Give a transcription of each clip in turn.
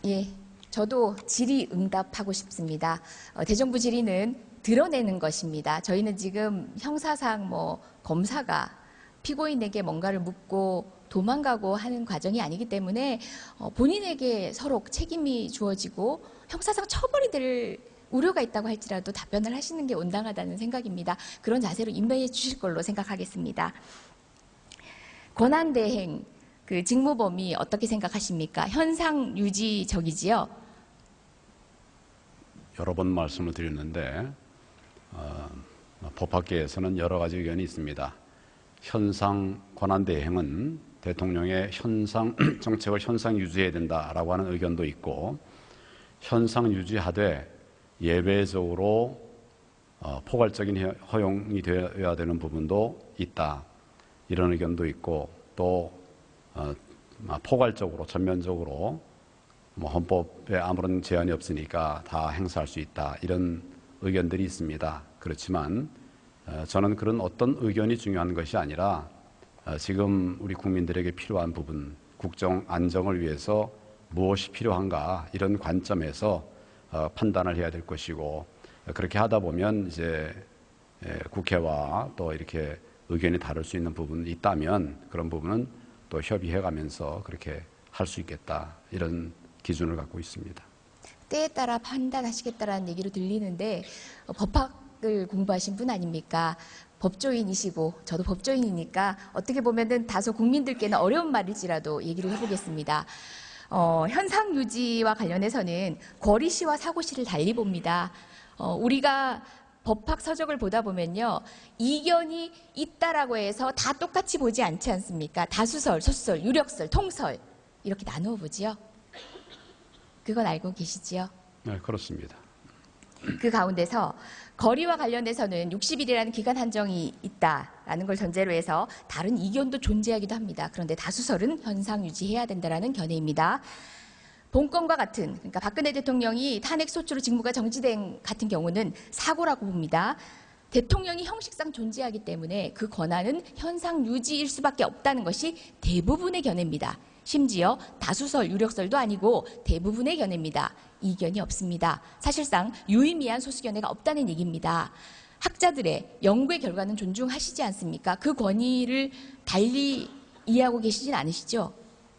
예, 저도 질의응답하고 싶습니다. 대정부 질의는 드러내는 것입니다. 저희는 지금 형사상 검사가 피고인에게 뭔가를 묻고 도망가고 하는 과정이 아니기 때문에 본인에게 서로 책임이 주어지고 형사상 처벌이 될 우려가 있다고 할지라도 답변을 하시는 게 온당하다는 생각입니다. 그런 자세로 임명해 주실 걸로 생각하겠습니다. 권한대행, 그 직무 범위 어떻게 생각하십니까? 현상 유지적이지요? 여러 번 말씀을 드렸는데 법학계에서는 여러 가지 의견이 있습니다. 현상 권한대행은 대통령의 현상 정책을 현상 유지해야 된다라고 하는 의견도 있고, 현상 유지하되 예외적으로 포괄적인 허용이 되어야 되는 부분도 있다, 이런 의견도 있고, 또 포괄적으로 전면적으로 헌법에 아무런 제한이 없으니까 다 행사할 수 있다, 이런 의견들이 있습니다. 그렇지만 저는 그런 어떤 의견이 중요한 것이 아니라 지금 우리 국민들에게 필요한 부분, 국정 안정을 위해서 무엇이 필요한가, 이런 관점에서 판단을 해야 될 것이고, 그렇게 하다 보면 이제 국회와 또 이렇게 의견이 다를 수 있는 부분이 있다면 그런 부분은 또 협의해 가면서 그렇게 할 수 있겠다, 이런 기준을 갖고 있습니다. 때에 따라 판단하시겠다라는 얘기로 들리는데 법학을 공부하신 분 아닙니까? 법조인이시고 저도 법조인이니까 어떻게 보면은 다소 국민들께는 어려운 말일지라도 얘기를 해보겠습니다. 현상 유지와 관련해서는 권리시와 사고시를 달리 봅니다. 우리가 법학 서적을 보다 보면요, 이견이 있다라고 해서 다 똑같이 보지 않지 않습니까? 다수설, 소설, 유력설, 통설 이렇게 나누어 보지요. 그건 알고 계시지요? 네, 그렇습니다. 그 가운데서 거리와 관련해서는 60일이라는 기간 한정이 있다라는 걸 전제로 해서 다른 이견도 존재하기도 합니다. 그런데 다수설은 현상 유지해야 된다라는 견해입니다. 본건과 같은, 그러니까 박근혜 대통령이 탄핵 소추로 직무가 정지된 같은 경우는 사고라고 봅니다. 대통령이 형식상 존재하기 때문에 그 권한은 현상 유지일 수밖에 없다는 것이 대부분의 견해입니다. 심지어 다수설, 유력설도 아니고 대부분의 견해입니다. 이견이 없습니다. 사실상 유의미한 소수 견해가 없다는 얘기입니다. 학자들의 연구의 결과는 존중하시지 않습니까? 그 권위를 달리 이해하고 계시진 않으시죠?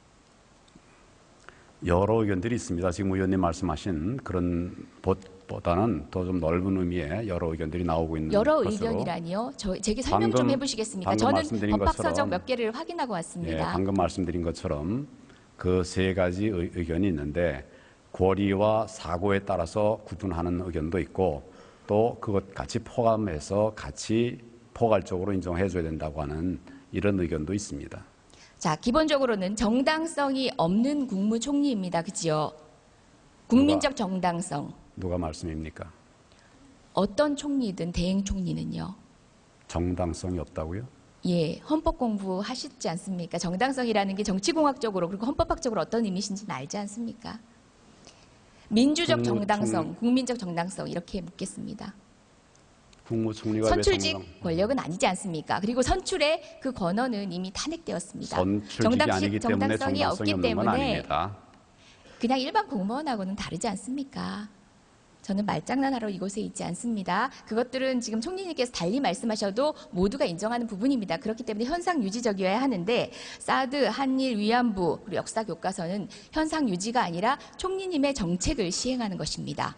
여러 의견들이 있습니다. 지금 의원님 말씀하신 그런 보다는 더 좀 넓은 의미의 여러 의견들이 나오고 있는 여러 것으로. 의견이라니요? 제게 설명 좀 해보시겠습니까? 저는 법학서적 몇 개를 확인하고 왔습니다. 예, 방금 말씀드린 것처럼 그 세 가지 의견이 있는데, 권리와 사고에 따라서 구분하는 의견도 있고, 또 그것 같이 포함해서 같이 포괄적으로 인정해줘야 된다고 하는 이런 의견도 있습니다. 자, 기본적으로는 정당성이 없는 국무총리입니다. 그지요? 국민적 정당성. 누가 말씀입니까? 어떤 총리든 대행 총리는요. 정당성이 없다고요? 예, 헌법 공부하시지 않습니까? 정당성이라는 게 정치공학적으로 그리고 헌법학적으로 어떤 의미신지는 알지 않습니까? 민주적 정당성, 국민적 정당성 이렇게 묻겠습니다. 국무총리가 선출직 권력은 아니지 않습니까? 그리고 선출의 그 권한은 이미 탄핵되었습니다. 선출직이 아니기 때문에 정당성이 없기 없는 건 때문에 아닙니다. 그냥 일반 공무원하고는 다르지 않습니까? 저는 말장난하러 이곳에 있지 않습니다. 그것들은 지금 총리님께서 달리 말씀하셔도 모두가 인정하는 부분입니다. 그렇기 때문에 현상 유지적이어야 하는데, 사드, 한일, 위안부, 그리고 역사 교과서는 현상 유지가 아니라 총리님의 정책을 시행하는 것입니다.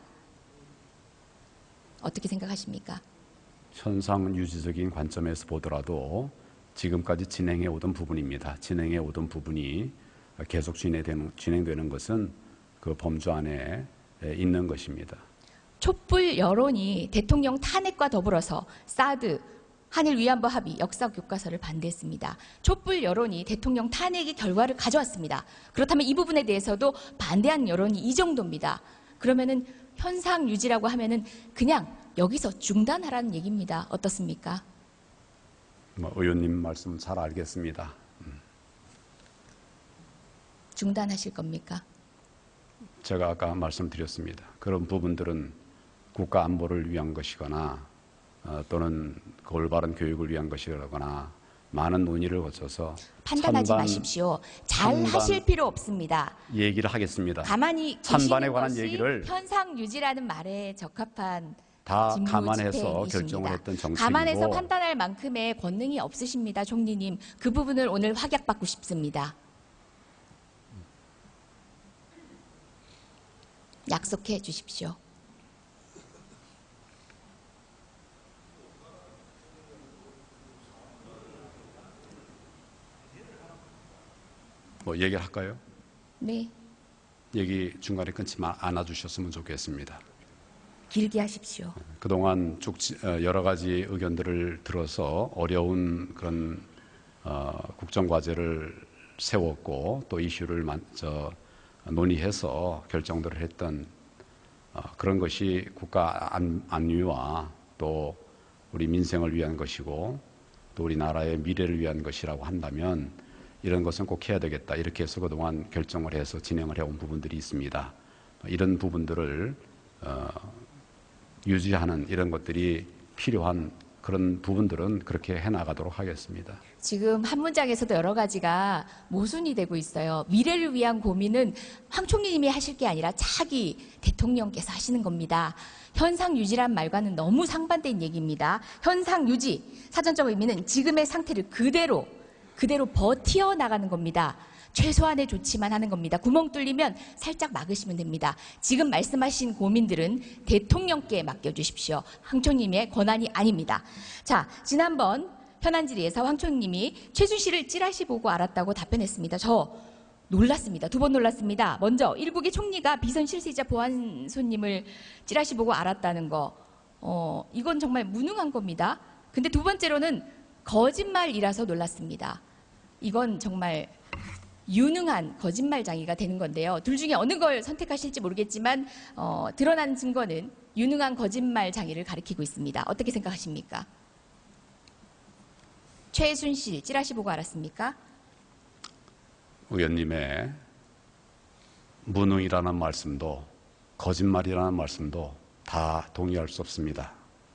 어떻게 생각하십니까? 현상 유지적인 관점에서 보더라도 지금까지 진행해 오던 부분입니다. 진행해 오던 부분이 계속 진행되는 것은 그 범주 안에 있는 것입니다. 촛불 여론이 대통령 탄핵과 더불어서 사드, 한일 위안부 합의, 역사 교과서를 반대했습니다. 촛불 여론이 대통령 탄핵의 결과를 가져왔습니다. 그렇다면 이 부분에 대해서도 반대한 여론이 이 정도입니다. 그러면은 현상 유지라고 하면은 그냥 여기서 중단하라는 얘기입니다. 어떻습니까? 의원님 말씀 잘 알겠습니다. 중단하실 겁니까? 제가 아까 말씀드렸습니다. 그런 부분들은 국가 안보를 위한 것이거나 또는 그 올바른 교육을 위한 것이거나 많은 논의를 거쳐서 판단하지 마십시오. 잘 찬반 하실 필요 없습니다. 얘기를 하겠습니다. 가만히 찬반에 계시는 관한 것이 얘기를 현상 유지라는 말에 적합한 다 직무 감안해서 집행이십니다. 결정을 했던 정책이고 감안해서 판단할 만큼의 권능이 없으십니다, 총리님. 그 부분을 오늘 확약받고 싶습니다. 약속해 주십시오. 뭐 얘기를 할까요? 네, 얘기 중간에 끊지 않아 주셨으면 좋겠습니다. 길게 하십시오. 그동안 쭉 여러 가지 의견들을 들어서 어려운 그런 국정과제를 세웠고 또 이슈를 논의해서 결정들을 했던 그런 것이 국가 안위와 또 우리 민생을 위한 것이고 또 우리나라의 미래를 위한 것이라고 한다면 이런 것은 꼭 해야 되겠다. 이렇게 해서 그동안 결정을 해서 진행을 해온 부분들이 있습니다. 이런 부분들을 유지하는 이런 것들이 필요한 그런 부분들은 그렇게 해나가도록 하겠습니다. 지금 한 문장에서도 여러 가지가 모순이 되고 있어요. 미래를 위한 고민은 황 총리님이 하실 게 아니라 차기 대통령께서 하시는 겁니다. 현상 유지란 말과는 너무 상반된 얘기입니다. 현상 유지, 사전적 의미는 지금의 상태를 그대로 버티어 나가는 겁니다. 최소한의 조치만 하는 겁니다. 구멍 뚫리면 살짝 막으시면 됩니다. 지금 말씀하신 고민들은 대통령께 맡겨주십시오. 황 총리님의 권한이 아닙니다. 자, 지난번 현안 질의에서 황 총리님이 최순실을 찌라시 보고 알았다고 답변했습니다. 저 놀랐습니다. 두 번 놀랐습니다. 먼저 일국의 총리가 비선 실세이자 보안 손님을 찌라시 보고 알았다는 거, 이건 정말 무능한 겁니다. 근데 두 번째로는 거짓말이라서 놀랐습니다. 이건 정말 유능한 거짓말장이가 되는 건데요. 둘 중에 어느 걸 선택하실지 모르겠지만 드러난 증거는 유능한 거짓말장이를 가리키고 있습니다. 어떻게 생각하십니까? 최순실 찌라시 보고 알았습니까? 의원님의 무능이라는 말씀도 거짓말이라는 말씀도 다 동의할 수 없습니다.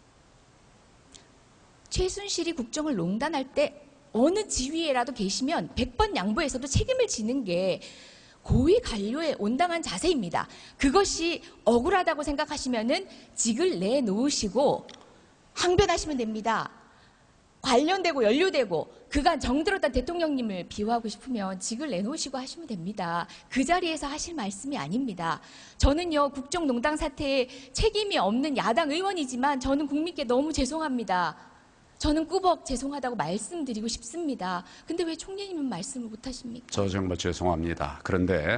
최순실이 국정을 농단할 때 어느 지위에라도 계시면 100번 양보해서도 책임을 지는 게 고위 관료의 온당한 자세입니다. 그것이 억울하다고 생각하시면은 직을 내놓으시고 항변하시면 됩니다. 관련되고 연루되고 그간 정들었던 대통령님을 비호하고 싶으면 직을 내놓으시고 하시면 됩니다. 그 자리에서 하실 말씀이 아닙니다. 저는요, 국정농단 사태에 책임이 없는 야당 의원이지만 저는 국민께 너무 죄송합니다. 저는 꾸벅 죄송하다고 말씀드리고 싶습니다. 근데 왜 총리님은 말씀을 못하십니까? 저 정말 죄송합니다. 그런데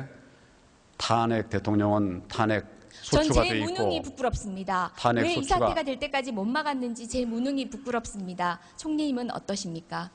대통령은 탄핵 전 소추가 제 돼 무능이 있고 부끄럽습니다. 탄핵 왜 이 소추가 사태가 될 때까지 못 막았는지 제 무능이 부끄럽습니다. 총리님은 어떠십니까?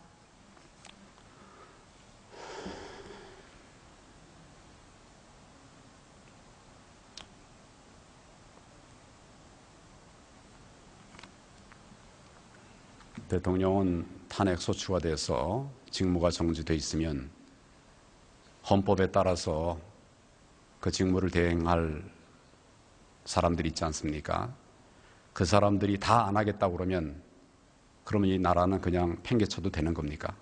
대통령은 탄핵 소추가 돼서 직무가 정지돼 있으면 헌법에 따라서 그 직무를 대행할 사람들이 있지 않습니까? 그 사람들이 다 안 하겠다고 그러면 이 나라는 그냥 팽개쳐도 되는 겁니까?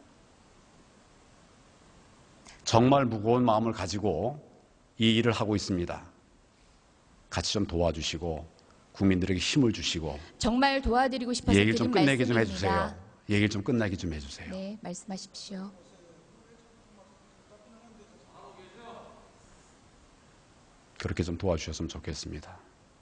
정말 무거운 마음을 가지고 이 일을 하고 있습니다. 같이 좀 도와주시고 국민들에게 힘을 주시고 정말 도와드리고 싶어서 얘기를 좀 드린 끝내게 좀 말씀입니다. 해주세요. 얘기를 좀 끝내게 좀 해주세요. 네, 말씀하십시오. 그렇게 좀 도와주셨으면 좋겠습니다.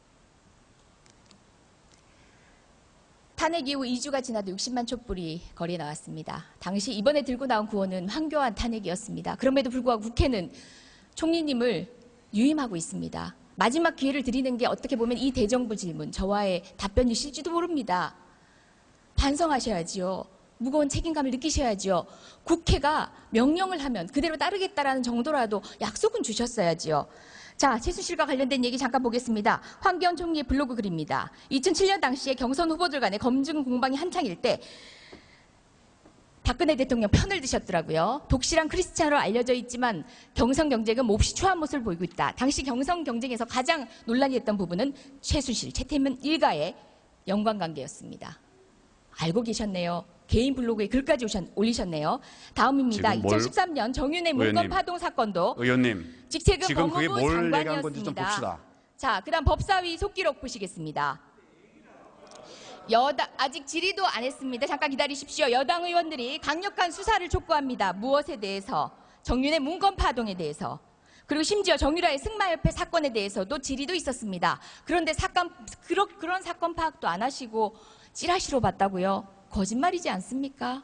탄핵 이후 2주가 지나도 60만 촛불이 거리에 나왔습니다. 당시 이번에 들고 나온 구호는 황교안 탄핵이었습니다. 그럼에도 불구하고 국회는 총리님을 유임하고 있습니다. 마지막 기회를 드리는 게 어떻게 보면 이 대정부 질문, 저와의 답변이실지도 모릅니다. 반성하셔야지요. 무거운 책임감을 느끼셔야지요. 국회가 명령을 하면 그대로 따르겠다라는 정도라도 약속은 주셨어야지요. 자, 최순실과 관련된 얘기 잠깐 보겠습니다. 황교안 총리의 블로그 글입니다. 2007년 당시에 경선 후보들 간의 검증 공방이 한창일 때 박근혜 대통령 편을 드셨더라고요. 독실한 크리스찬으로 알려져 있지만 경선 경쟁은 몹시 추한 모습을 보이고 있다. 당시 경선 경쟁에서 가장 논란이 됐던 부분은 최순실, 최태민 일가의 연관관계였습니다. 알고 계셨네요. 개인 블로그에 글까지 올리셨네요. 다음입니다. 지금 뭘- 2013년 정윤회 문건 의원님, 파동 사건도 의원님, 직책은 지금 그게 법무부 뭘 얘기한 건지 좀 장관이었습니다. 봅시다. 자, 그다음 법사위 속기록 보시겠습니다. 아직 질의도 안 했습니다. 잠깐 기다리십시오. 여당 의원들이 강력한 수사를 촉구합니다. 무엇에 대해서? 정윤의 문건 파동에 대해서. 그리고 심지어 정유라의 승마협회 사건에 대해서도 질의도 있었습니다. 그런데 그런 사건 파악도 안 하시고 찌라시로 봤다고요? 거짓말이지 않습니까?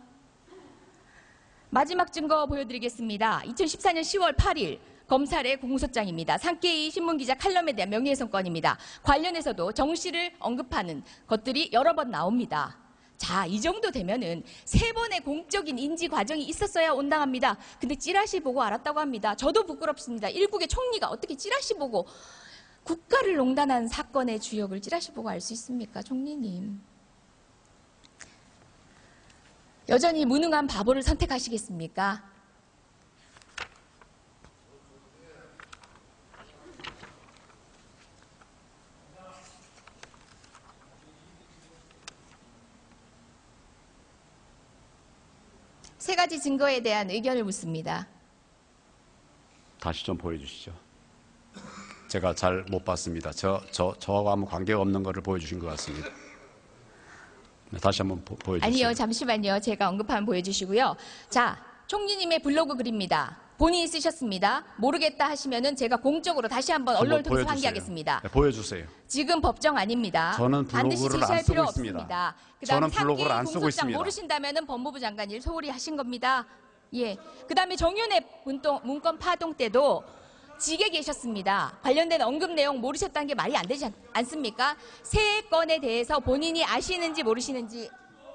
마지막 증거 보여드리겠습니다. 2014년 10월 8일 검찰의 공소장입니다. 상케이 신문기자 칼럼에 대한 명예훼손 건입니다. 관련해서도 정 씨를 언급하는 것들이 여러 번 나옵니다. 자, 이 정도 되면은 3번의 공적인 인지 과정이 있었어야 온당합니다. 근데 찌라시 보고 알았다고 합니다. 저도 부끄럽습니다. 일국의 총리가 어떻게 찌라시 보고 국가를 농단한 사건의 주역을 찌라시 보고 알 수 있습니까, 총리님? 여전히 무능한 바보를 선택하시겠습니까? 세 가지 증거에 대한 의견을 묻습니다. 다시 좀 보여주시죠. 제가 잘 못 봤습니다. 저하고 아무 관계가 없는 거를 보여주신 것 같습니다. 네, 다시 한번 보여주세요. 아니요, 잠시만요. 제가 언급하면 보여주시고요. 자, 총리님의 블로그 글입니다. 본인이 쓰셨습니다. 모르겠다 하시면은 제가 공적으로 다시 한번 언론을 통해서 환기하겠습니다. 네, 보여주세요. 지금 법정 아닙니다. 저는 반드시 블로그를 안 제시할 쓰고 필요 있습니다. 없습니다. 저는 그다음에 블로그를 안 상케이 쓰고 공소장 있습니다. 모르신다면은 법무부 장관 일 소홀히 하신 겁니다. 예. 그다음에 정윤회 문건 파동 때도 직에 계셨습니다. 관련된 언급 내용 모르셨다는 게 말이 안 되지 않습니까? 세 건에 대해서 본인이 아시는지 모르시는지.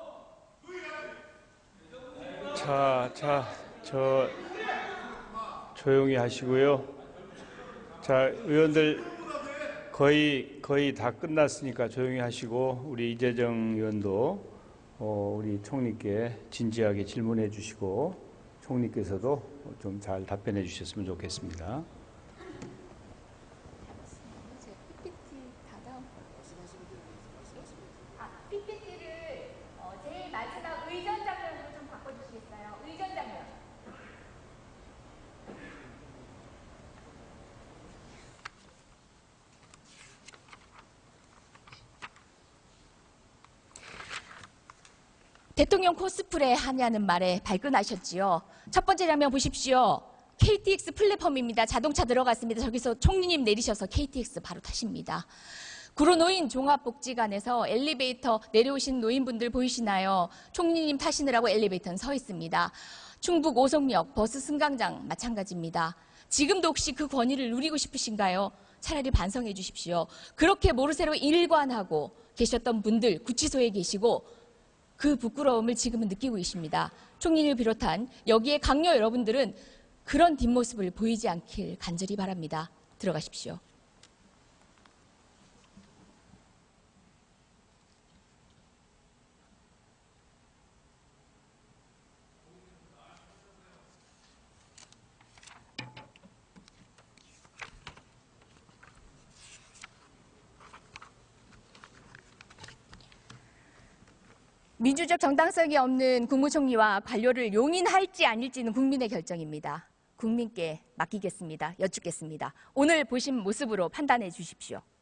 조용히 하시고요. 자, 의원들 거의 다 끝났으니까 조용히 하시고 우리 이재정 의원도 우리 총리께 진지하게 질문해 주시고 총리께서도 좀 잘 답변해 주셨으면 좋겠습니다. PPT를 제일 마지막 의전 장면으로 좀 바꿔주시겠어요? 의전 장면. 대통령 코스프레 하냐는 말에 발끈하셨지요. 첫 번째 장면 보십시오. KTX 플랫폼입니다. 자동차 들어갔습니다. 저기서 총리님 내리셔서 KTX 바로 타십니다. 구로노인 종합복지관에서 엘리베이터 내려오신 노인분들 보이시나요? 총리님 타시느라고 엘리베이터는 서 있습니다. 충북 오송역 버스 승강장 마찬가지입니다. 지금도 혹시 그 권위를 누리고 싶으신가요? 차라리 반성해 주십시오. 그렇게 모르쇠로 일관하고 계셨던 분들 구치소에 계시고 그 부끄러움을 지금은 느끼고 계십니다. 총리를 비롯한 여기에 강요 여러분들은 그런 뒷모습을 보이지 않길 간절히 바랍니다. 들어가십시오. 민주적 정당성이 없는 국무총리와 관료를 용인할지 아닐지는 국민의 결정입니다. 국민께 맡기겠습니다. 여쭙겠습니다. 오늘 보신 모습으로 판단해 주십시오.